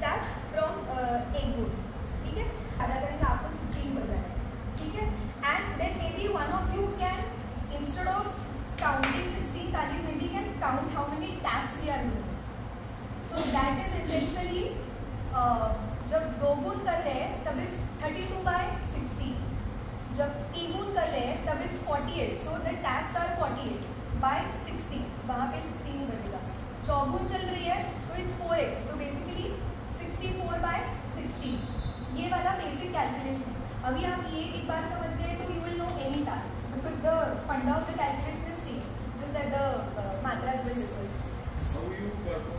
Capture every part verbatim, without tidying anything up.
start from uh, एक गुण, ठीक है? आधा करेंगे आपको sixteen बजाना है, ठीक है? And then maybe one of you can instead of counting sixteen talis, maybe can count how many taps we are doing. So that is essentially uh, जब दो गुण कर रहे हैं तब it's thirty-two by sixteen. जब तीन गुण कर रहे हैं तब it's forty-eight. So the taps are forty-eight by sixteen. वहाँ पे sixteen ही बजेगा. चौगुण चल रही है तो it's four x. तो basically sixty-four by sixteen. ये वाला basic calculation. अभी आप ये एक बार समझ गए तो you will know any taal because the funda of the calculation is same. Just that the uh, matras will differ. How you perform?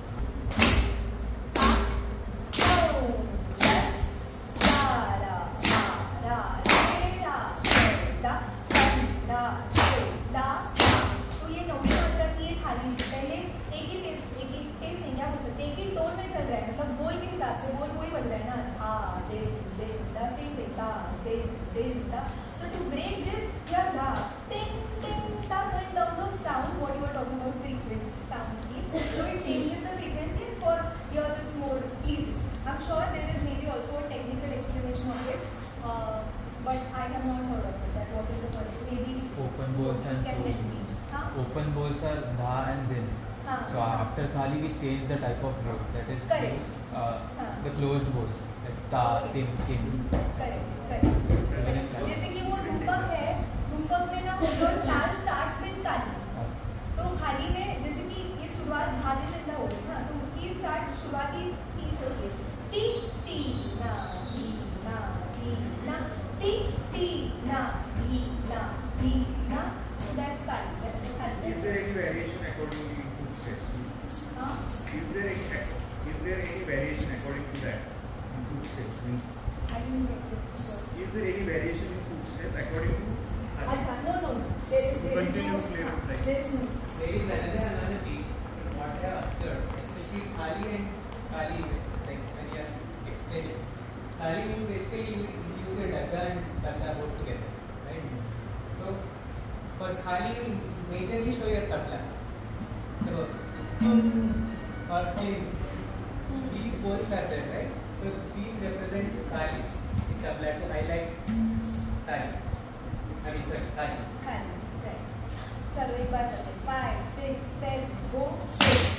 So to break this, you have the ting ting ta. So in terms of sound, what you were talking about frequency, sound speed, so it changes the frequency, and for yours it's more easy. I'm sure there is maybe also a technical explanation of it, uh, but I have not heard of it. That what is the point? Maybe open bowls and closed bowls. Huh? Open bowls are dha and din. Huh. So after thali we change the type of bowl. That is correct. Uh, huh. The closed bowls. Like ta, okay. tin, kin. Correct. Correct. जैसे कि वो रूपक है, रूपक में ना your taal starts with काली, तो खाली में जैसे कि ये शुरुआत धादी तक ना होगी ना, तो उसकी स्टार्ट शुरुआती टी से होगी, टी टी ना टी ना टी ना टी टी ना टी ना टी ना, so that's Kali. Is there any variation according to input steps? हाँ? Is there any is there any variation according to that input steps means? I didn't get it. Is there any variation in footstep according to? Acha, no, no, no. There is, there is no. Like there is no. There is another another thing. What I have observed, especially thali and kali, like when you are explaining. Thali means basically you use a dagga and tabla both together, right? So for khali, you majorly show your tabla. So or kin, these both are there, right? So these represent thalis. tabla to highlight thali. I mean sorry, thali. Thali, right. चलो एक बार करते हैं. Five, six, seven, go.